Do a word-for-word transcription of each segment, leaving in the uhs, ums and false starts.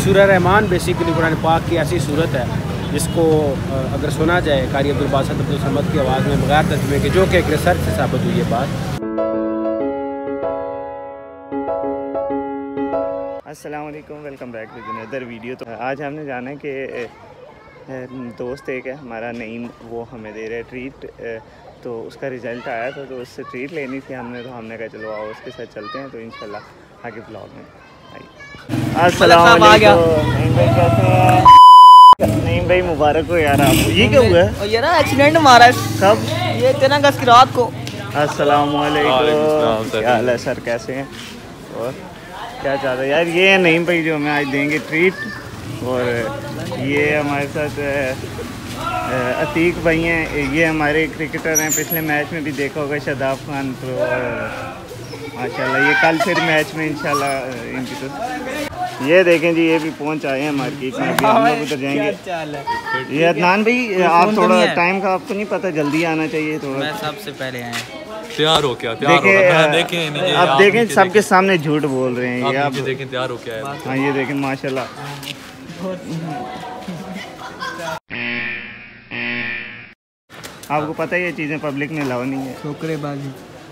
सूरह रहमान बेसिकली कुरान पाक की ऐसी सूरत है जिसको अगर सुना जाए कारी अब्दुल बासित अब्दुल समद की आवाज़ में बगैर तर्जुमे के, जो कि एक रिसर्च से साबित हुई है बात। अस्सलाम वालेकुम, welcome back to another video. तो आज हमने जाना है कि दोस्त एक है हमारा नईम, वो हमें दे रहा है ट्रीट, तो उसका रिज़ल्ट आया था तो उससे ट्रीट लेनी थी हमने, तो हमने कहा चलो आओ उसके साथ चलते हैं। तो इंशाल्लाह आगे ब्लॉग में आइए। अस्सलाम वालेकुम नईम भाई, कैसे हैं? नईम भाई मुबारक हो यार आपको। ये क्या हुआ है? ये ना एक्सीडेंट मारा है। कब? ये तेरह अगस्त की रात को। अस्सलाम वालेकुम, क्या हाल है सर, कैसे हैं और क्या चाह रहे हैं यार? ये है नईम भाई जो हमें आज देंगे ट्रीट, और ये हमारे साथ अतीक भाई हैं, ये हमारे क्रिकेटर हैं, पिछले मैच में भी देखा होगा शादाब खान, तो माशाल्लाह ये कल फिर मैच में इंशाल्लाह इनकी। तो ये देखें जी, ये भी पहुंच आए हैं मार्केट में, अभी हम लोग उधर जाएंगे। ये अदनान भाई आप थोड़ा टाइम का आपको नहीं पता, जल्दी आना चाहिए थोड़ा। मैं सबसे पहले आया तैयार हो क्या? तैयार हो गया। देखें नहीं, अब देखें सबके सामने झूठ बोल रहे हैं ये, आप देखें तैयार हो क्या है। हाँ ये देखें माशाल्लाह। आपको पता है ये चीज़ें पब्लिक में अलाउ नहीं है। छोकरेबाजी।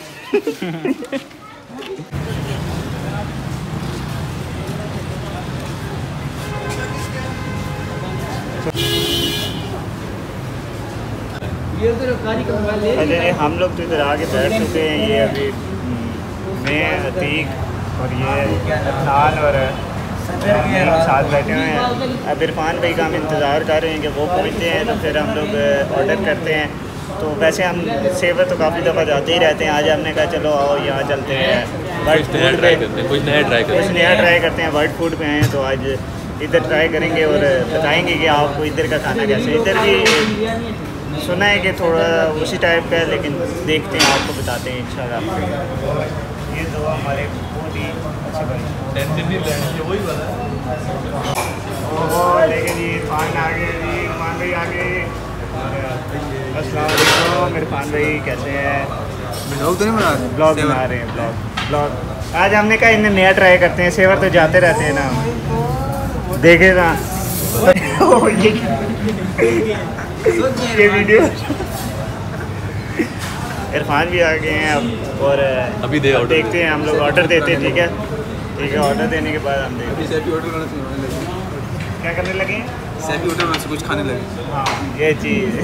अरे हम लोग तो इधर आके बैठ चुके हैं, ये अभी मैं अतीक और ये अदनान और साथ बैठे हुए हैं। अब इरफान भाई का हम इंतज़ार कर रहे हैं कि वो पहुँचते हैं तो फिर हम लोग ऑर्डर करते हैं। तो वैसे हम सेवर तो काफ़ी दफ़ा जाते ही रहते हैं, आज हमने कहा चलो आओ यहाँ चलते हैं बर्ड फूड पे, कुछ नया ट्राई करते हैं कुछ नया ट्राई करते हैं। बर्ड फूड पे हैं तो आज इधर ट्राई करेंगे और बताएँगे कि आपको इधर का खाना कैसे। इधर भी सुना है कि थोड़ा उसी टाइप का है, लेकिन देखते हैं, आपको बताते हैं इंशाल्लाह। ये दो हमारे बहुत ही अच्छे भाई, वही वाला ओह लेकिन जी इरफान आ गए जी, इरफान भाई आ गए। अस्सलाम वालेकुम इरफान भाई, कैसे हैं? ब्लॉग तो नहीं बना रहे? ब्लॉग बना रहे हैं, ब्लॉग ब्लॉग आज हमने कहा इन्हें नया ट्राई करते हैं। सेवर तो जाते रहते हैं ना, देखे ना ये वीडियो। इरफान भी आ गए हैं अब, और अभी दे ऑर्डर देखते हैं, हम लोग ऑर्डर देते हैं। ठीक है ठीक है, ऑर्डर देने के बाद हम देखते क्या करने लगे हैं। सैफी होटल में से कुछ खाने लगे। हाँ ये चीज़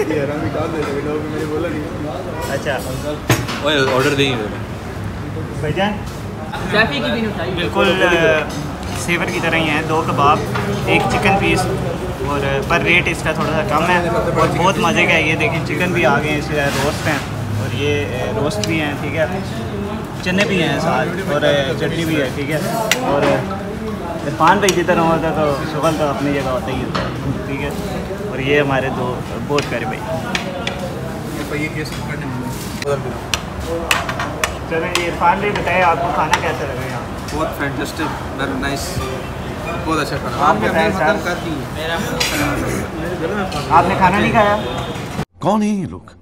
अच्छा ऑर्डर देंगे भाईजान, सैफी की भी नहीं उठाई। बिल्कुल सेवर की तरह ही हैं। दो कबाब, एक चिकन पीस, और पर रेट इसका थोड़ा सा कम है और बहुत मज़े का है। ये देखें चिकन भी आ गए हैं, इसके रोस्ट हैं, और ये रोस्ट भी हैं, ठीक है, चने भी हैं साथ, और चटनी भी है, ठीक है। और इरफान भाई जिधर होता तो शुगल तो अपनी जगह होता ही होता है, ठीक है। और ये हमारे दो बहुत प्यारे भाई। चलें जी, इरफान भाई बताए आपको खाना कैसा लगे यहाँ? बहुत फैंटास्टिक, वेरी नाइस, बहुत अच्छा खाना। आप बताएं सर, कर दी आपने खाना नहीं खाया? कौन है ये लोग,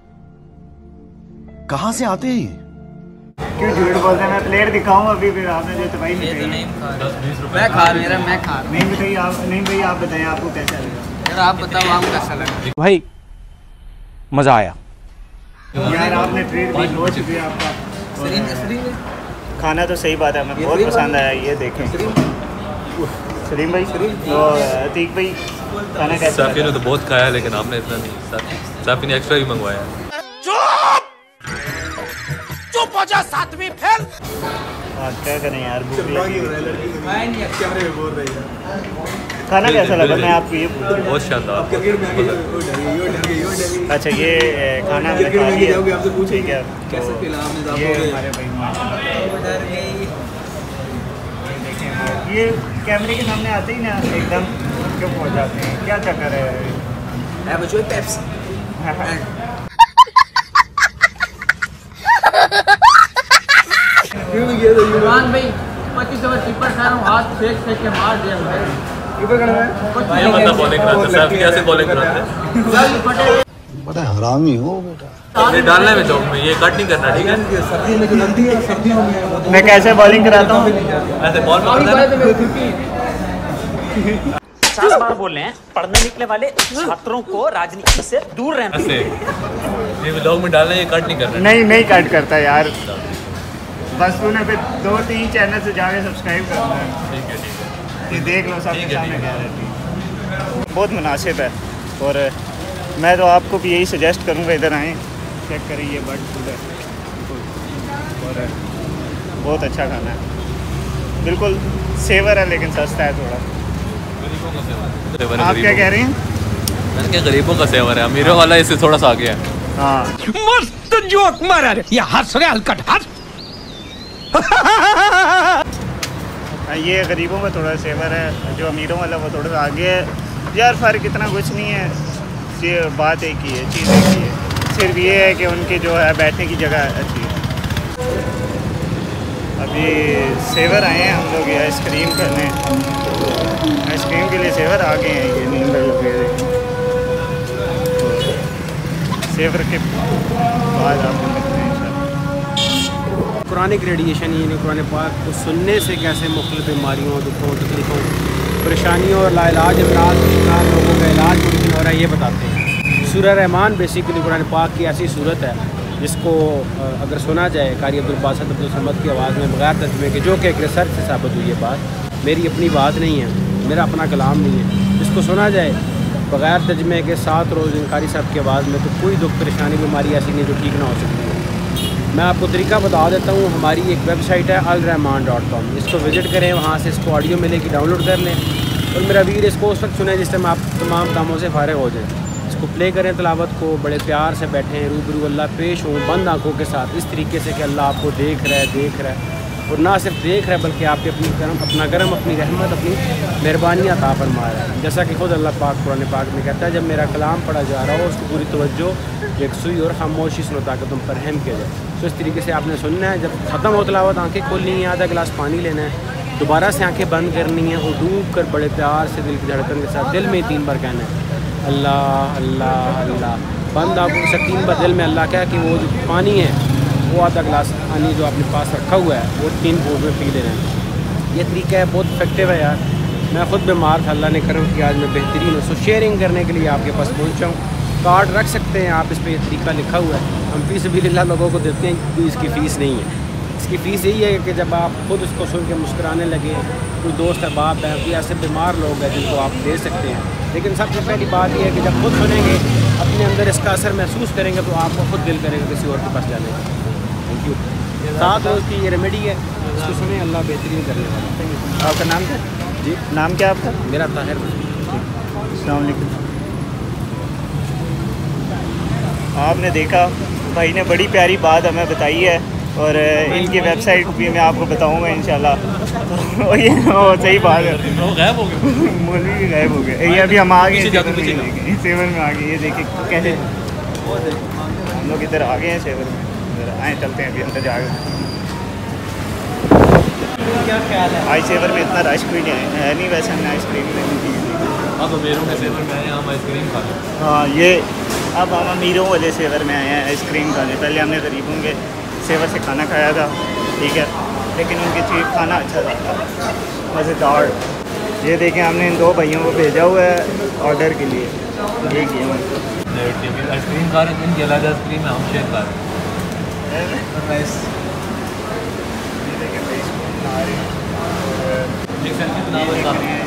कहाँ से आते हैं? क्यों झूठ बोलते हैं? मैं प्लेट दिखाऊँ अभी, फिर आपने जो तो भाई नहीं नहीं मैं खा मेरा मैं खा नहीं बताइए आप। नहीं भाई आप बताएं आपको कैसा लगा? यार आप बताओ आपको कैसा लगा? भाई मज़ा आया यार, आपने ट्रीट भी हो चुकी है आपका। खाना तो सही बात है, हमें बहुत पसंद आया। ये देखें सलीम भाई, तो अतीक भाई खाना कैसा? साफी ने तो बहुत खाया, लेकिन आपने इतना नहीं। साफी ने एक्स्ट्रा भी मंगवाया। चुप हो जा सातवीं फेल। हाँ क्या करें यार, भूख लगी है। कैमरे में बोल रही है। खाना कैसा लगा मैं आपको ये पूछ। बहुत शानदार। अच्छा ये खाना हमने खा लिया, आपसे पूछेंगे क्या कैसे खिला आपने? ये हमारे भाई माशाल्लाह, ये कैमरे के सामने आते ही ना एकदम क्यों पहुँच जाते हैं, क्या चक्कर है? इरफान भाई पच्चीस ओवर कीपर खा रहा हूँ, हाथ फेंक फेंक के मार दिया कीपर करना है। ये बंदा बॉलिंग कराता है, साहब कैसे बॉलिंग कराते हैं? बड़ा हरामी हो बेटा। ये डालना है चौक में, ये कट नहीं करना, ठीक है? सर्दी में जो लगती है सर्दियों में मैं कैसे बॉलिंग कराता हूँ? ऐसे बॉल मारना है। पचास बार बोल रहे हैं पढ़ने निकले वाले छात्रों को राजनीति से दूर रहना। ये व्लॉग में डालना, ये कट नहीं करना। नहीं नहीं कट करता यार, बस तूने फिर दो तीन चैनल से जाके सब्सक्राइब करना है। ठीक है ठीक है, ये देख लो सबके ठीक है, सामने ठीक क्या रहती है। बहुत मुनासिब है और मैं तो आपको भी यही सजेस्ट करूँगा, इधर आएँ, चेक करें ये बर्ड फूड है और बहुत अच्छा खाना है, बिल्कुल सेवर है लेकिन सस्ता है थोड़ा। गरीबों का सेवर है। आप क्या कह रहे हैं? मैंने क्या गरीबों का सेवर है, अमीरों वाला इससे थोड़ा सा आगे है। हाँ मस्त जोक मारा रे, ये हंस रहे हलकट हंस। ये गरीबों का थोड़ा सेवर है, जो अमीरों वाला वो थोड़ा सा आगे है। यार फ़र्क इतना कुछ नहीं है, ये बात एक ही है, चीज़ एक ही है, सिर्फ ये है कि उनकी जो है बैठने की जगह अच्छी है। अभी सेवर आए हैं हम लोग ये आइसक्रीम करने, आइसक्रीम के लिए सेवर आ गए हैं, ये नींद लगे सेवर के बाद आपको मिलते हैं इंशाल्लाह। कुरानिक रेडिएशन यानी कुरान पाक को सुनने से कैसे मुख्तलिफ बीमारियों, दुखों, तकलीफ़ों, परेशानियों और लाइलाज अमराज के शिकार लोगों का इलाज मुमकिन हो रहा है, ये बताते हैं। सूरह रहमान बेसिकली कुरान पाक की ऐसी सूरत है जिसको अगर सुना जाए कारी अब्दुल बासित अब्दुल समद की आवाज़ में बगैर तर्जुमे के, जो कि एक रिसर्च से साबित हुई है बात, मेरी अपनी बात नहीं है, मेरा अपना कलाम नहीं है, जिसको सुना जाए बगैर तर्जुमे के सात रोज़ कारी साहब की आवाज़ में, तो कोई दुख परेशानी बीमारी ऐसी नहीं जो ठीक ना हो सकती है। मैं आपको तरीका बता देता हूँ, हमारी एक वेबसाइट है अल रहमान डॉट कॉम, इसको विज़िट करें, वहाँ से इसको ऑडियो मिलेगी, डाउनलोड कर लें और मेरा वीर इसको उस वक्त सुने जिस टाइम आप तमाम कामों से फारिग हो जाए। इसको प्ले करें, तिलावत को बड़े प्यार से बैठें, रूबरू अल्लाह पेश हों बंद आँखों के साथ, इस तरीके से कि अल्लाह आपको देख रहा है देख रहा है और ना सिर्फ देख रहा है बल्कि आपके अपनी करम अपना करम अपनी रहमत अपनी मेहरबानी अता फरमा रहा है। जैसा कि खुद अल्लाह पाक कुरान पाक में कहता है, जब मेरा कलाम पढ़ा जा रहा हो उसको पूरी तवज्जो, यकसुई और खामोशी सुनो ताकि तुम पर रहम किया जाए। तो इस तरीके से आपने सुनना है, जब ख़त्म हो तिलावत आँखें खोलनी है, आधा गिलास पानी लेना है, दोबारा से आँखें बंद करनी है और डूब कर बड़े प्यार से दिल की धड़कन के साथ दिल में तीन बार कहना है अल्लाह अल्लाह अल्लाह। बंद आँखों से तीन बार दिल में अल्लाह क्या कि वो जो पानी है वो आधा गिलास पानी जो अपने पास रखा हुआ है वो तीन घूंट में पी लेना है। ये तरीका है, बहुत इफेक्टिव है यार। मैं ख़ुद बीमार था, अल्लाह ने करम किया आज मैं बेहतरीन हूँ। सो शेयरिंग करने के लिए आपके पास पहुँचा हूँ, कार्ड रख सकते हैं आप, इस पर यह तरीका लिखा हुआ है, हम फीस भी लिल्लाह लोगों को देते हैं, कोई इसकी फ़ीस नहीं है। इसकी फ़ीस यही है कि जब आप खुद इसको सुन के मुस्कुराने लगे, कोई दोस्त है, बाप है, कोई ऐसे बीमार लोग हैं जिनको आप दे सकते हैं। लेकिन सबसे पहली बात यह है कि जब खुद सुनेंगे, अपने अंदर इसका असर महसूस करेंगे, तो आपको खुद दिल करेगा किसी और के पास जाने का। Thank you. सात रोज़ की ये रेमेडी है, इसको सुने, अल्लाह बेहतरीन करने वाला। आपका नाम क्या? जी नाम क्या आपका? मेरा ताहिर। अस्सलाम वालेकुम। आपने देखा भाई ने बड़ी प्यारी बात हमें बताई है और इनकी वेबसाइट भी मैं आपको बताऊंगा इंशाल्लाह। और ये वो सही बात है, वो गायब हो गए, मौलवी भी गायब हो गए। ये अभी हम आ गए सेवर में, आ गए, ये देखिए कैसे हम लोग इधर आ गए हैं सेवर में, इधर आए, चलते हैं अभी अंदर जाकर। क्या ख्याल है? आई सेवर में इतना रश कोई नहीं है नहीं, वैसे हमने आइसक्रीम लेनी थी। अब अमीरों के सेवर में आए हम आइसक्रीम खा लें। हाँ ये अब हम अमीरों वाले सेवर में आए हैं आइसक्रीम खाने। पहले हमने गरीबों के सेवर से खाना खाया था, ठीक है, लेकिन उनकी चीज़ खाना अच्छा था, मज़ेदार। ये देखें हमने इन दो भाइयों को भेजा हुआ है ऑर्डर के लिए, ये किया आइसक्रीम खा रहे हैं, इनकी अलग आइसक्रीम है, हम शेयर खा रहे हैं। ये देखें भाई इसको बना रहे हैं। एक सेल्फी बना रहे हैं।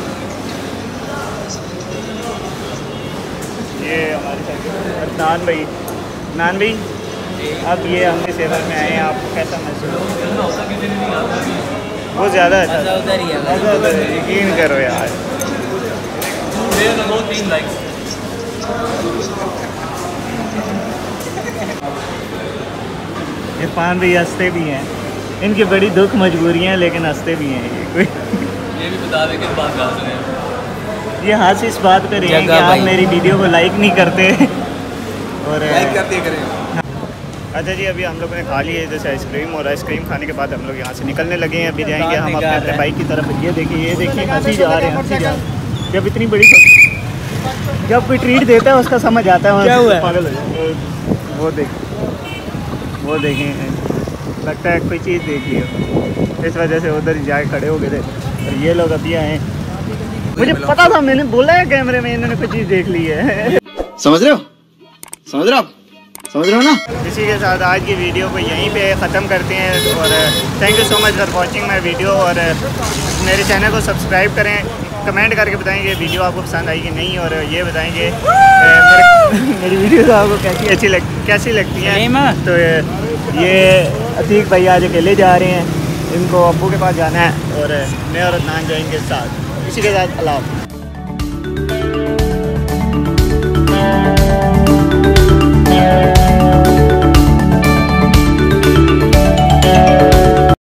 ये हमारे साथ नान भाई, नान भाई अब ये हमने सेवर में आए हैं, आपको कैसा महसूस? वो ज़्यादा अच्छा उधर ही है, यकीन करो यार। दो तीन लाइक्स। इरफान भी हंसते भी हैं, इनकी बड़ी दुख मजबूरियाँ हैं लेकिन हंसते भी हैं। ये कोई ये भी बता दें कि बात कहाँ से हैं। ये हंस इस बात पे रहे हैं कि आप मेरी वीडियो को लाइक नहीं करते और लाइक करते करें। अच्छा जी, अभी हम लोगों ने खा ली है जैसे आइसक्रीम, और आइसक्रीम खाने के बाद हम लोग यहाँ से निकलने लगे हैं। अभी जाएंगे हम अपने अपने बाइक की तरफ। ये देखिए ये देखिए हंसी जा रहे हैं, हंसी जा रहे हैं। जब इतनी बड़ी जब कोई ट्रीट देता है उसका समझ आता है, क्या हुआ पागल हो जाए। वो देख वो देखें, लगता है कोई चीज़ देखी है, इस वजह से उधर जाके खड़े हो गए थे। और ये लोग अभी आए मुझे पता था, मैंने बोला है कैमरे में, इन्होंने कोई चीज़ देख ली है। समझ रहे हो समझ रहे हो आप समझ रहे हो ना। इसी के साथ आज की वीडियो को यहीं पे ख़त्म करते हैं और thank you so much for watching my video. और मेरे चैनल को सब्सक्राइब करें, कमेंट करके बताएंगे वीडियो आपको पसंद आई कि नहीं, और ये बताएंगे मेरे, मेरी वीडियो आपको कैसी अच्छी लग कैसी लगती है। तो ये अतीक भाई आज अकेले जा रहे हैं, इनको अब्बू के पास जाना है और मैं और अदनान जाएंगे साथ। इसी के साथ अल्लाह।